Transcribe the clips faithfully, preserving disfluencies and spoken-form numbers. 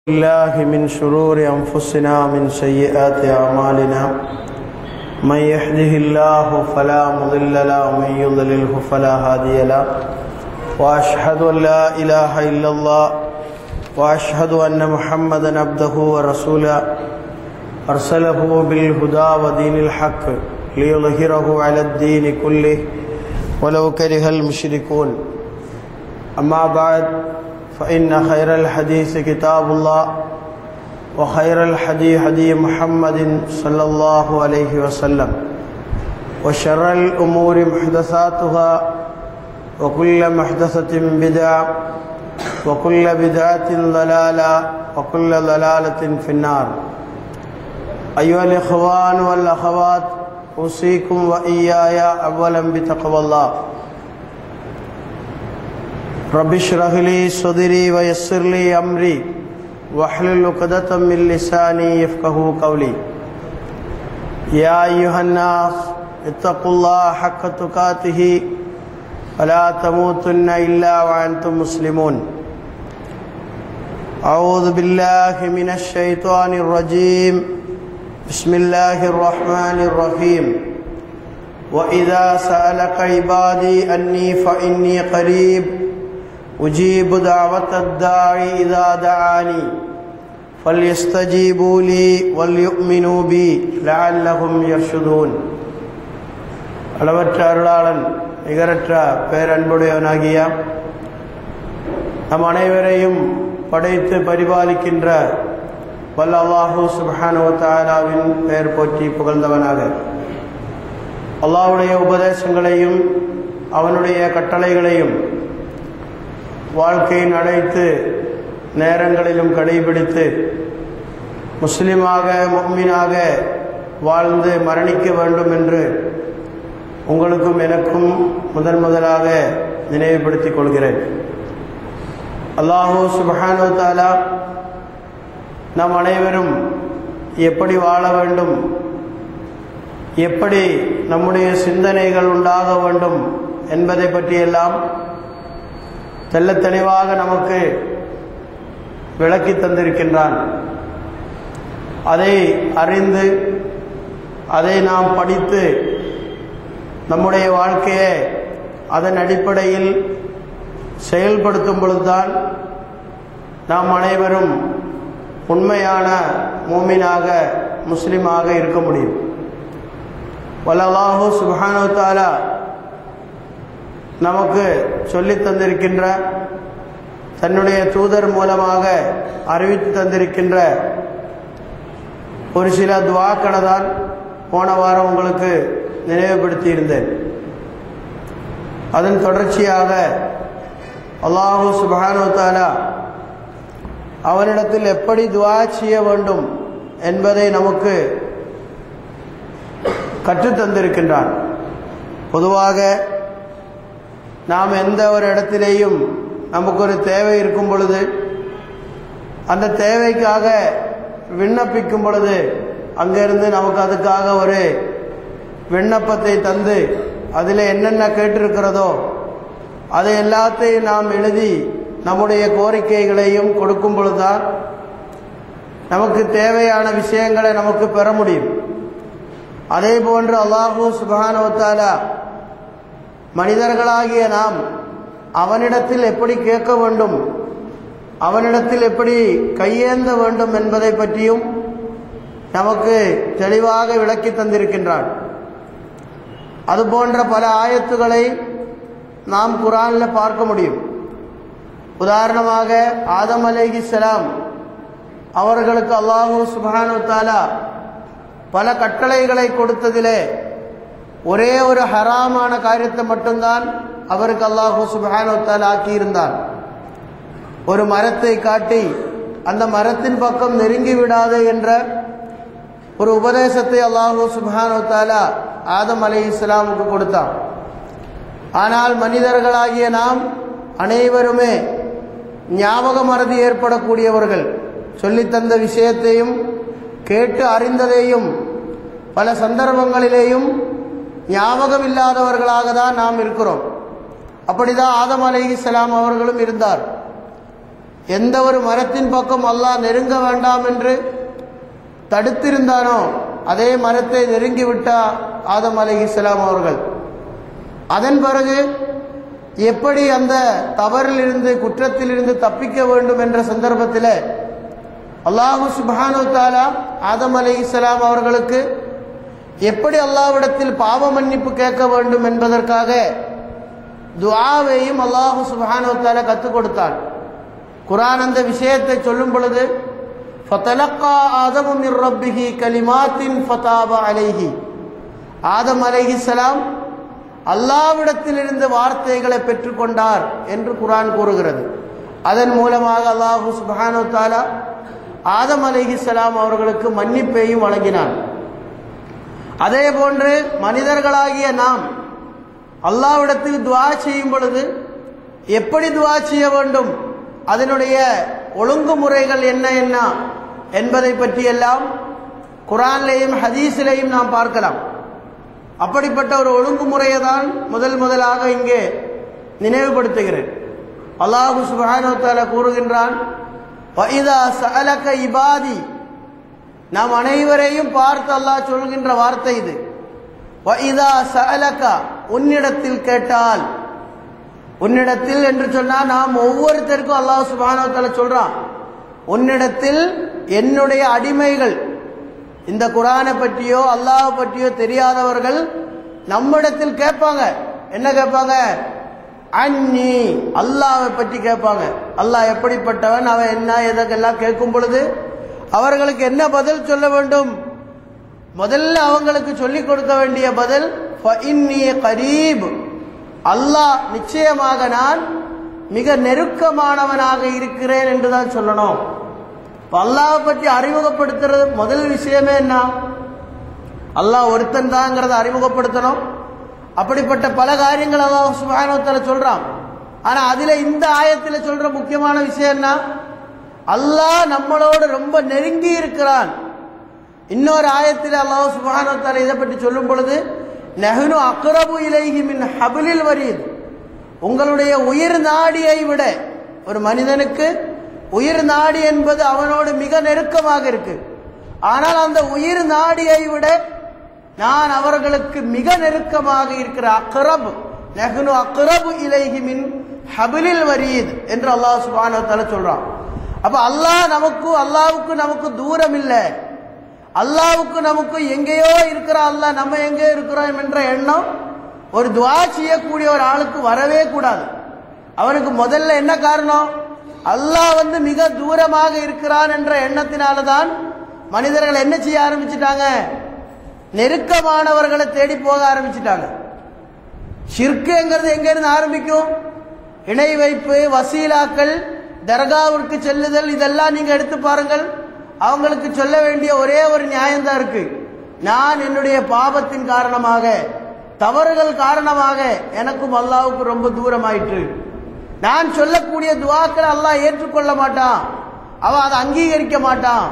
الله من شرور أنفسنا من سيئات أعمالنا من يهده الله فلا مضل له ومن يضلله فلا هادي له وأشهد أن لا إله إلا الله وأشهد أن محمدا عبده ورسوله أرسله بالهدى ودين الحق ليظهره على الدين كله ولو كره المشركون. أما بعد، فإن خير الحديث كتاب الله وخير الحديث هدي محمد صلى الله عليه وسلم وشر الأمور محدثاتها وكل محدثة بدعة وكل بدعة ضلالة وكل ضلالة في النار. أيها الإخوان والأخوات، أوصيكم وإياي أولا بتقوى الله. رب اشرح لي صدري ويسر لي أمري واحلل عقدة من لساني يفقهوا قولي. يا أيها الناس اتقوا الله حق تقاته ولا تموتن إلا وأنتم مسلمون. أعوذ بالله من الشيطان الرجيم. بسم الله الرحمن الرحيم. وإذا سألك عبادي أني فإني قريب أجيب دعوة الداعي إذا دعاني فليستجيبوا لي وليؤمنوا بي لعلهم يرشدون. அளவற்ற அருளாளன் நிகரற்ற பேரன்புடையவனாகிய நம் அனைவரையும் படைத்து பரிபாலிக்கின்ற வல்ல அல்லாஹு சுப்ஹானஹு வ தஆலாவின் பெயர் போற்றி புகழ்ந்தவனாக அல்லாஹ்வுடைய உபதேசங்களையும் அவனுடைய கட்டளைகளையும் வாழ்க்கையின் அனைத்து நேரங்களிலும் கடைபிடித்து முஸ்லிமாக முஃமினாக வாழ்ந்து மரணிக்க வேண்டும் என்று உங்களுக்கும் எனக்கும் முதன் முதலாக நினைவுபடுத்திக் கொள்கிறேன். அல்லாஹு சுப்ஹானஹு வ தஆலா நம் அனைவரும் எப்படி வாழ வேண்டும், எப்படி நம்முடைய சிந்தனைகள் உண்டாக வேண்டும் என்பதை பற்றியெல்லாம் தெள்ள தெளிவாக நமக்கு விளக்கி தந்திருக்கின்றான். அதை அறிந்து அதை நாம் படித்து நம்முடைய வாழ்க்கையை அதன் அடிப்படையில் செயல்படுத்தும் பொழுதுதான் நாம் அனைவரும் உண்மையான மூமினாக முஸ்லிமாக இருக்க முடியும். வல்லல்லாஹு சுப்ஹானஹு வ தஆலா நமக்கு சொல்லி தந்திருக்கின்ற, தன்னுடைய தூதர் மூலமாக அறிவித்து தந்திருக்கின்ற ஒரு சில துஆக்களை தான் போன வாரம் உங்களுக்கு நினைவுபடுத்தி இருந்தேன். அதன் தொடர்ச்சியாக அல்லாஹு சுப்ஹானஹு வ தஆலா அவனிடத்தில் எப்படி துஆ செய்ய வேண்டும் என்பதை நமக்கு கற்றுத்தந்திருக்கின்றான். பொதுவாக நாம் எந்த ஒரு இடத்திலேயும் நமக்கு ஒரு தேவை இருக்கும் பொழுது அந்த தேவைக்காக விண்ணப்பிக்கும் பொழுது அங்கிருந்து நமக்கு அதுக்காக ஒரு விண்ணப்பத்தை தந்து அதில் என்னென்ன கேட்டிருக்கிறதோ அதை எல்லாத்தையும் நாம் எழுதி நம்முடைய கோரிக்கைகளையும் கொடுக்கும் பொழுதுதான் நமக்கு தேவையான விஷயங்களை நமக்கு பெற முடியும். அதே போன்று அல்லாஹு சுப்ஹானஹு வ தஆலா மனிதர்களாகிய நாம் அவனிடத்தில் எப்படி கேட்க வேண்டும், அவனிடத்தில் எப்படி கையேந்த வேண்டும் என்பதை பற்றியும் நமக்கு தெளிவாக விளக்கி தந்திருக்கின்றான். அதுபோன்ற பல ஆயத்துக்களை நாம் குர்ஆனில் பார்க்க முடியும். உதாரணமாக ஆதம் அலைஹிஸ்ஸலாம் அவர்களுக்கு அல்லாஹு சுப்ஹானஹு வ தஆலா பல கட்டளைகளை கொடுத்ததிலே ஒரே ஒரு ஹராமான காரியத்தை மட்டும்தான் அவருக்கு அல்லாஹு சுப்ஹானஹு வ தஆலா ஆக்கியிருந்தான். ஒரு மரத்தை காட்டி அந்த மரத்தின் பக்கம் நெருங்கி விடாது என்ற ஒரு உபதேசத்தை அல்லாஹு சுப்ஹானஹு வ தஆலா ஆதம் அலைஹிஸ்ஸலாமுக்கு கொடுத்தான். ஆனால் மனிதர்களாகிய நாம் அனைவருமே ஞாபக மறதி ஏற்படக்கூடியவர்கள். சொல்லித்தந்த விஷயத்தையும் கேட்டு அறிந்ததையும் பல சந்தர்ப்பங்களிலேயும் ஞாபகம் இல்லாதவர்களாக தான் நாம் இருக்கிறோம். அப்படிதான் ஆதம் அலைஹிஸ்ஸலாம் அவர்களும் இருந்தார். எந்த ஒரு மரத்தின் பக்கம் அல்லாஹ் நெருங்க வேண்டாம் என்று தடுத்திருந்தானோ அதே மரத்தை நெருங்கிவிட்டார் ஆதம் அலைஹிஸ்ஸலாம் அவர்கள். அதன் பிறகு எப்படி அந்த தவறிலிருந்து குற்றத்திலிருந்து தப்பிக்க வேண்டும் என்ற சந்தர்ப்பத்தில் அல்லாஹு சுப்ஹானஹு வ தஆலா ஆதம் அலைஹிஸ்ஸலாம் அவர்களுக்கு எப்படி அல்லாஹ்விடத்தில் பாவ மன்னிப்பு கேட்க வேண்டும் என்பதற்காக துஆவையும் அல்லாஹு சுப்ஹானஹு வ தஆலா கற்றுக் கொடுத்தார். குர்ஆன் அந்த விஷயத்தை சொல்லும் பொழுது ஃபதலக்கா ஆதமு மிர் ரப்பிஹி கலிமாத்தின் ஃபதாப அலைஹி, ஆதம் அலைஹிஸ்ஸலாம் அல்லாஹ்விடத்திலிருந்து வார்த்தைகளை பெற்றுக்கொண்டார் என்று குர்ஆன் கூறுகிறது. அதன் மூலமாக அல்லாஹு சுப்ஹானஹு வ தஆலா ஆதம் அலைஹிஸ்ஸலாம் அவர்களுக்கு மன்னிப்பையும் வழங்கினார். அதே போன்று மனிதர்களாகிய நாம் அல்லாஹ்விடத்தில் துஆ செய்யும் பொழுது எப்படி துஆ செய்ய வேண்டும், அதனுடைய ஒழுங்குமுறைகள் என்ன என்ன என்பதை பற்றியெல்லாம் குர்ஆனிலேயும் ஹதீஸிலேயும் நாம் பார்க்கலாம். அப்படிப்பட்ட ஒரு ஒழுங்குமுறையை தான் முதல் முதலாக இங்கே நினைவுபடுத்துகிறேன். அல்லாஹு சுப்ஹானஹு வ தஆலா கூறுகின்றான், வஇதா ஸஅலக இபாதி, நாம் அனைவரையும் பார்த்து அல்லாஹ் சொல்கின்ற வார்த்தை இது. வஇதா ஸஅலக, உன்னிடத்தில் கேட்டால், உன்னிடத்தில் என்று சொன்னால் நாம் ஒவ்வொருத்தருக்கும் அல்லாஹ் சுப்ஹானஹு வ தஆலா சொல்றான், உன்னிடத்தில் என்னுடைய அடிமைகள், இந்த குர்ஆனை பற்றியோ அல்லாஹ் பற்றியோ தெரியாதவர்கள் நம்மிடத்தில் கேட்பாங்க. என்ன கேட்பாங்க? அன்னி, அல்லாஹ்வை பற்றி கேட்பாங்க. அல்லாஹ் எப்படிப்பட்டவன், அவன் என்ன, எதற்கெல்லாம் கேட்கும் பொழுது அவர்களுக்கு என்ன பதில் சொல்ல வேண்டும்? முதல்ல அவங்களுக்கு சொல்லிக் கொடுக்க வேண்டிய பதில் ஃபஇன்னி கரீப், அல்லாஹ் நிச்சயமாக நான் மிக நெருக்கமானவனாக இருக்கிறேன் என்றுதான் சொல்லணும். அல்லாஹ்வை பற்றி அறிமுகப்படுத்துறது முதல் விஷயமே என்ன? அல்லாஹ் ஒருத்தன் தாங்கிறத அறிமுகப்படுத்தணும். அப்படிப்பட்ட பல காரியங்கள் அல்லாஹ் சுப்ஹானஹு வ தஆலா சொல்றான். ஆனா அதுல இந்த ஆயத்துல சொல்ற முக்கியமான விஷயம் என்ன? அல்லாஹ் நம்மளோடு ரொம்ப நெருங்கி இருக்கிறான். இன்னொரு ஆயத்தில் அல்லாஹ் சுப்ஹானஹு வ தஆலா இதை பற்றி சொல்லும் பொழுது நஹ்னு அக்ரபு இலைஹி மின் ஹப்லில் வரீத், உங்களுடைய உயிர் நாடியை விட, ஒரு மனிதனுக்கு உயிர் நாடி என்பது அவனோடு மிக நெருக்கமாக இருக்கு. ஆனால் அந்த உயிர் நாடியை விட நான் அவர்களுக்கு மிக நெருக்கமாக இருக்கிற அக்ரப், நஹ்னு அக்ரபு இலைஹி மின் ஹப்லில் வரீத் என்று அல்லாஹ் சுப்ஹானஹு வ தஆலா சொல்றான். அப்ப அல்லாஹ் நமக்கு, அல்லாஹ்வுக்கு நமக்கு தூரம் இல்லை. அல்லாஹ்வுக்கு நமக்கு எங்கேயோ இருக்கிற அல்லாஹ் நம்ம எங்கே இருக்கிறோம் என்ற எண்ணம் ஒரு துஆ செய்யக்கூடிய ஒரு ஆளுக்கு வரவே கூடாது. அவனுக்கு முதல்ல என்ன காரணம்? அல்லாஹ் வந்து மிக தூரமாக இருக்கிறான் என்ற எண்ணத்தினால தான் மனிதர்கள் என்ன செய்ய ஆரம்பிச்சிட்டாங்க? நெருக்கமானவர்களை தேடி போக ஆரம்பிச்சிட்டாங்க. ஷிர்க்குங்கிறது எங்க இருந்து ஆரம்பிக்கும்? இணை வைப்பு, வசீலாக்கள், தர்காவிற்கு செல்லுதல், இதெல்லாம் நீங்க எடுத்து பாருங்கள். அவங்களுக்கு சொல்ல வேண்டிய ஒரே ஒரு நியாயம்தான் இருக்கு. நான் என்னுடைய பாவத்தின் காரணமாக, தவறுகள் காரணமாக எனக்கும் அல்லாஹ்வுக்கு ரொம்ப தூரமாயிற்று. நான் சொல்லக்கூடிய துஆக்களை அல்லாஹ் ஏற்றுக்கொள்ள மாட்டான், அவன் அதை அங்கீகரிக்க மாட்டான்.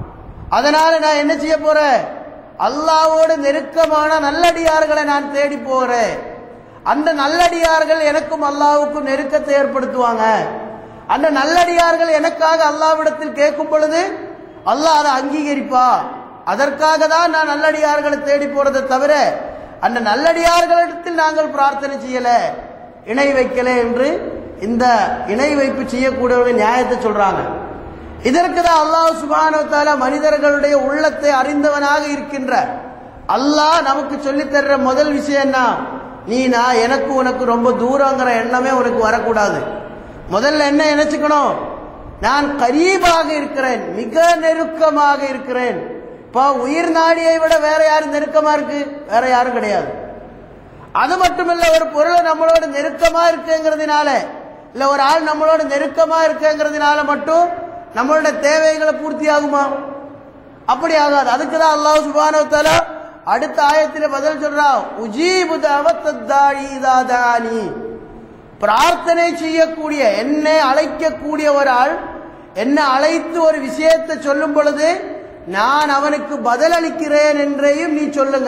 அதனால நான் என்ன செய்ய போறேன்? அல்லாஹ்வோடு நெருக்கமான நல்லடியார்களை நான் தேடி போகிறேன். அந்த நல்லடியார்கள் எனக்கும் அல்லாஹ்வுக்கும் நெருக்கத்தை ஏற்படுத்துவாங்க. அந்த நல்லடியார்கள் எனக்காக அல்லாஹ்விடத்தில் கேட்கும் பொழுது அல்லாஹ் அதை அங்கீகரிப்பா. அதற்காக தான் நான் நல்லடியார்களை தேடி போறதை தவிர அந்த நல்லடியார்களிடத்தில் நாங்கள் பிரார்த்தனை செய்யல, இணை வைக்கல என்று இந்த இணை வைப்பு செய்யக்கூடிய நியாயத்தை சொல்றாங்க. இதற்கு தான் அல்லாஹ் சுப்ஹானஹு வ தஆலா மனிதர்களுடைய உள்ளத்தை அறிந்தவனாக இருக்கின்ற அல்லாஹ் நமக்கு சொல்லித் தர்ற முதல் விஷயம் என்ன? நீ நான் எனக்கு உனக்கு ரொம்ப தூரங்கிற எண்ணமே உனக்கு வரக்கூடாது. முதல்ல என்ன நினைச்சுக்கணும்? நான் கரீபாக இருக்கிறேன், மிக நெருக்கமாக இருக்கிறேன். இப்போ உயிர் நாடியை விட வேற யாரும் நெருக்கமா இருக்கு? வேற யாரும் கிடையாது. அது மட்டுமல்ல, ஒரு பொருளை நம்மளோட நெருக்கமா இருக்குங்கிறதுனால, இல்ல ஒரு ஆள் நம்மளோட நெருக்கமா இருக்குங்கிறதுனால மட்டும் நம்மளோட தேவைகளை பூர்த்தி ஆகுமா? அப்படி ஆகாது. அதுக்கு தான் அல்லாஹ் சுப்ஹானஹு வ தஆலா அடுத்த ஆயத்தில் பதில் சொல்றான், உஜீபு தஅவத்தத் தாஇ இதா தஆனி, பிரார்த்தனை செய்யக்கூடிய, என்னை அழைக்கக்கூடிய ஒரு ஆள் என்ன அழைத்து ஒரு விஷயத்தை சொல்லும் பொழுது நான் அவனுக்கு பதில் அளிக்கிறேன் என்றையும் நீ சொல்லுங்க.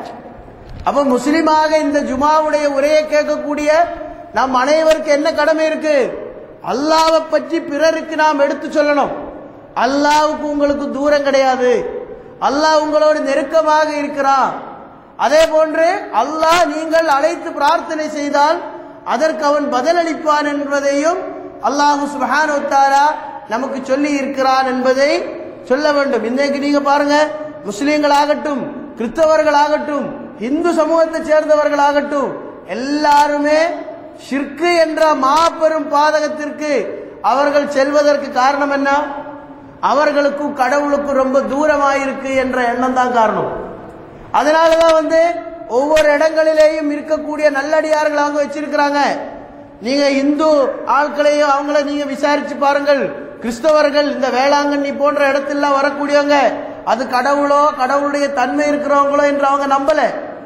அப்ப முஸ்லிமாக இந்த ஜுமாவுடைய உரையை கேட்கக்கூடிய நம் அனைவருக்கு என்ன கடமை இருக்கு? அல்லாஹ்வை பற்றி பிறருக்கு நாம் எடுத்து சொல்லணும். அல்லாஹ்வுக்கு உங்களுக்கு தூரம் கிடையாது, அல்லாஹ் உங்களோடு நெருக்கமாக இருக்கிறான். அதே போன்று அல்லாஹ் நீங்கள் அழைத்து பிரார்த்தனை செய்தால் அதற்கு அவன் பதிலளிப்பான் என்பதையும் அல்லாஹ் சுப்ஹானஹு வ தஆலா நமக்கு சொல்லி இருக்கிறான் என்பதை சொல்ல வேண்டும். இன்னைக்கு நீங்க பாருங்க, முஸ்லிம்களாகட்டும், கிறிஸ்தவர்களாகட்டும், இந்து சமூகத்தை சேர்ந்தவர்களாகட்டும், எல்லாருமே ஷிர்கு என்ற மாபெரும் பாதகத்திற்கு அவர்கள் செல்வதற்கு காரணம் என்ன? அவர்களுக்கும் கடவுளுக்கும் ரொம்ப தூரமாயிருக்கு என்ற எண்ணம் தான் காரணம். அதனாலதான் வந்து ஒவ்வொரு இடங்களிலேயும் இருக்கக்கூடிய நல்லடியார்கள் அவங்க வச்சிருக்கிறாங்க. நீங்க இந்து ஆட்களையும் அவங்கள நீங்க விசாரிச்சு பாருங்கள். கிறிஸ்தவர்கள் இந்த வேளாங்கண்ணி போன்ற இடத்துல வரக்கூடியவங்க அது கடவுளோ கடவுளுடைய தன்மை இருக்கிறவங்களோ என்று அவங்க நம்பல.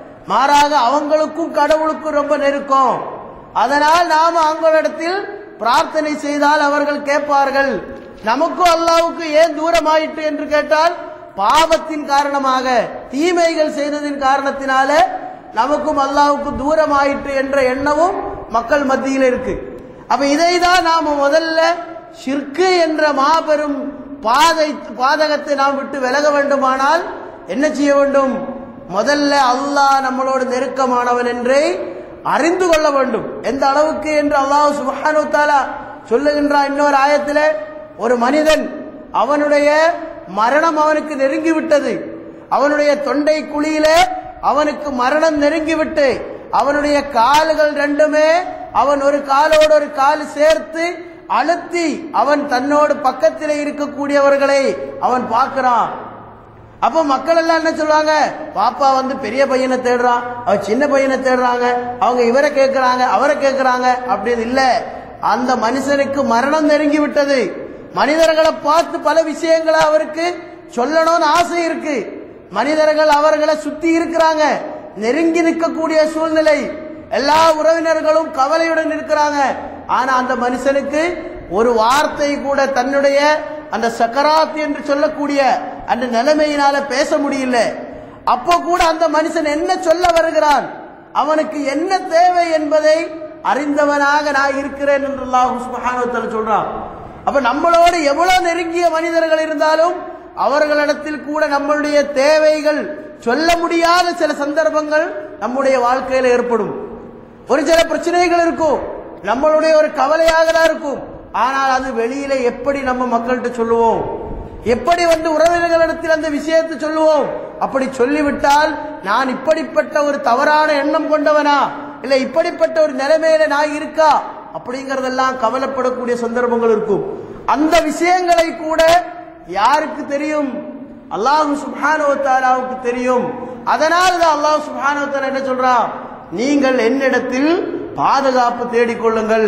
மாறாக அவங்களுக்கும் கடவுளுக்கும் ரொம்ப நெருக்கம். அதனால் நாம அவங்களிடத்தில் பிரார்த்தனை செய்தால் அவர்கள் கேட்பார்கள். நமக்கும் அல்லாஹ்வுக்கு ஏன் தூரமாயிட்டு என்று கேட்டால் பாவத்தின் காரணமாக, தீமைகள் செய்ததின் காரணத்தினால நமக்கும் அல்லாஹ்வுக்கு தூரமாயிட்டு என்ற எண்ணமும் மக்கள் மத்தியில் இருக்கு. அப்ப இதை தான் நாம முதல்ல ஷிர்கு என்ற மாபெரும் பாதை பாதகத்தை நாம் விட்டு விலக வேண்டுமானால் என்ன செய்ய வேண்டும்? முதல்ல அல்லாஹ் நம்மளோடு நெருக்கமானவன் என்றே அறிந்து கொள்ள வேண்டும். எந்த அளவுக்கு என்று அல்லாஹ் சுப்ஹானஹு வ தஆலா சொல்லுகின்றான் இன்னொரு ஆயத்திலே, ஒரு மனிதன் அவனுடைய மரணம் அவனுக்கு நெருங்கி விட்டது, அவனுடைய தொண்டை குழியிலே அவனுக்கு மரணம் நெருங்கிவிட்டு அவனுடைய கால்கள் ரெண்டுமே அவன் ஒரு காலோடு ஒரு கால் சேர்த்து அழுத்தி அவன் தன்னோடு பக்கத்தில் இருக்கக்கூடியவர்களை அவன் பார்க்கிறான். அப்போ மக்கள் எல்லாம் என்ன சொல்லுவாங்க? பாப்பா வந்து பெரிய பையனை தேடுறான், அவன் சின்ன பையனை தேடுறாங்க, அவங்க இவரை கேட்கிறாங்க அவரை கேட்கிறாங்க அப்படின்னு இல்ல. அந்த மனுஷனுக்கு மரணம் நெருங்கி விட்டது. மனிதர்களை பார்த்து பல விஷயங்களை அவருக்கு சொல்லணும்னு ஆசை இருக்கு. மனிதர்கள் அவர்களை சுத்தி இருக்கிறாங்க, நெருங்கி நிற்கக்கூடிய சூழ்நிலை, எல்லா உறவினர்களும் கவலையுடன் இருக்கிறாங்க. ஆனா அந்த மனுஷனுக்கு ஒரு வார்த்தை கூட தன்னுடைய அந்த சக்கராத் என்று சொல்லக்கூடிய அந்த நிலைமையினால பேச முடியல. அப்போ கூட அந்த மனுஷன் என்ன சொல்ல வருகிறான், அவனுக்கு என்ன தேவை என்பதை அறிந்தவனாக நான் இருக்கிறேன் என்று அல்லாஹ் சுப்ஹானஹு வ தஆலா சொல்றான். அப்ப நம்மளோடு எவ்வளவு நெருங்கிய மனிதர்கள் இருந்தாலும் அவர்களிடத்தில் கூட நம்மளுடைய தேவைகள் சொல்ல முடியாத சில சந்தர்ப்பங்கள் நம்முடைய வாழ்க்கையில ஏற்படும். ஒரு சில பிரச்சனைகள் இருக்கும், நம்மளுடைய ஒரு கவலையாக தான் இருக்கும். ஆனால் அது வெளியில எப்படி நம்ம மக்கள்கிட்ட சொல்லுவோம், எப்படி வந்து உறவினர்களிடத்தில் அந்த விஷயத்தை சொல்லுவோம்? அப்படி சொல்லிவிட்டால் நான் இப்படிப்பட்ட ஒரு தவறான எண்ணம் கொண்டவனா, இல்ல இப்படிப்பட்ட ஒரு நிலைமையில நான் இருக்கா அப்படிங்கறதெல்லாம் கவலைப்படக்கூடிய சந்தர்ப்பங்கள் இருக்கும். அந்த விஷயங்களை கூட யாருக்கு தெரியும்? அல்லாஹ் சுப்ஹானஹு வ தஆலாவுக்கு தெரியும். அதனால தான் அல்லாஹ் சுப்ஹானஹு வ தஆலா என்ன சொல்றான்? நீங்கள் என்னிடத்தில் பாதுகாப்பு தேடிக்கொள்ளுங்கள்,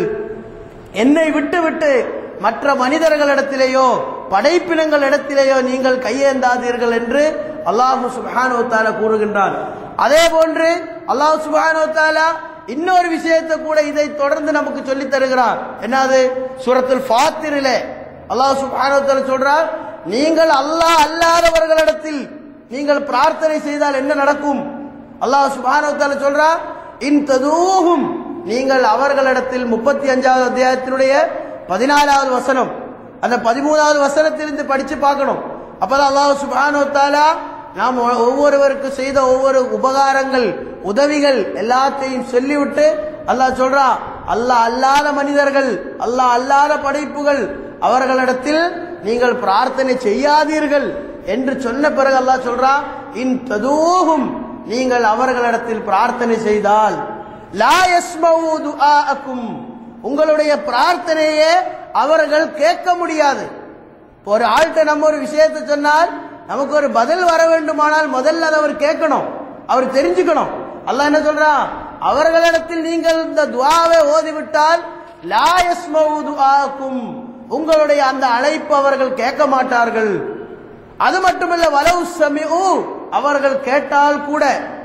என்னை விட்டு விட்டு மற்ற மனிதர்களிடத்திலேயோ படைப்பினங்கள் இடத்திலேயோ நீங்கள் கையேந்தாதீர்கள் என்று அல்லாஹ் சுப்ஹானஹு வ தஆலா கூறுகின்றான். அதே போன்று அல்லாஹ் சுப்ஹானஹு வ தஆலா இன்னொரு விஷயத்தை கூட இதை தொடர்ந்து நமக்கு சொல்லி தருகிறார். என்னது? சூரத்துல் ஃபாத்திரிலே அல்லாஹ் சுப்ஹானஹு வ தஆலா சொல்றார், நீங்கள் அல்லாஹ் அல்லாதவர்களிடத்தில் நீங்கள் பிரார்த்தனை செய்தால் என்ன நடக்கும்? அல்லாஹ் சுப்ஹானஹு வ தஆலா சொல்றார், இன் ததூஹும், நீங்கள் அவர்களிடத்தில் முப்பத்தி அஞ்சாவது அத்தியாயத்தினுடைய பதினாலாவது வசனம், அந்த பதிமூணாவது வசனத்திலிருந்து படிச்சு பார்க்கணும். அப்பதான் அல்லாஹ் சுப்ஹானஹு வ தஆலா நாம் ஒவ்வொருவருக்கு செய்த ஒவ்வொரு உபகாரங்கள் உதவிகள் எல்லாத்தையும் சொல்லிவிட்டு அல்லாஹ் சொல்றா, அல்லாஹ் அல்லாத மனிதர்கள் அல்லாஹ் அல்லாத படைப்புகள் அவர்களிடத்தில் நீங்கள் பிரார்த்தனை செய்யாதீர்கள் என்று சொன்ன பிறகு அல்லாஹ் சொல்றா, இன் ததூஹும், நீங்கள் அவர்களிடத்தில் பிரார்த்தனை செய்தால் லா யஸ்மஉ துஆஅக்கும், உங்களுடைய பிரார்த்தனையே அவர்கள் கேட்க முடியாது. ஒரு ஆள்கிட்ட நம்ம ஒரு விஷயத்தை சொன்னால் நமக்கு ஒரு பதில் வர வேண்டுமானால் முதல்ல அதை அவர் கேட்கணும், அவர் தெரிஞ்சுக்கணும். அல்லாஹ் என்ன சொல்றான்? அவர்களிடத்தில் நீங்கள் இந்த துஆவை ஓதிவிட்டால் லா யஸ்மஉ துஆஅக்கும், உங்களுடைய அந்த அழைப்பு அவர்கள் கேட்க மாட்டார்கள். அது மட்டுமல்ல, வலவு சமிஉ, அவர்கள் கேட்டால் கூட,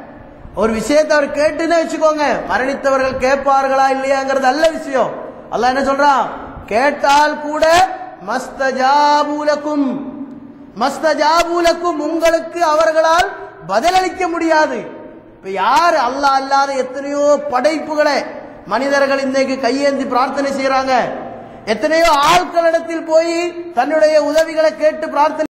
ஒரு விஷயத்தை அவர் கேட்டுன்னு வச்சுக்கோங்க, மரணித்தவர்கள் கேட்பார்களா இல்லையாங்கிறது அல்ல விஷயம். அல்லாஹ் என்ன சொல்றான்? கேட்டால் கூட மஸ்தஜாபுலக்கும், மஸ்தஜாபுலக்கும், உங்களுக்கு அவர்களால் பதிலளிக்க முடியாது. இப்ப யார்? அல்லாஹ் அல்லாத எத்தனையோ படைப்புகளை மனிதர்கள் இன்னைக்கு கையேந்தி பிரார்த்தனை செய்யறாங்க. எத்தனையோ ஆட்களிடத்தில் போய் தன்னுடைய உதவிகளை கேட்டு பிரார்த்தனை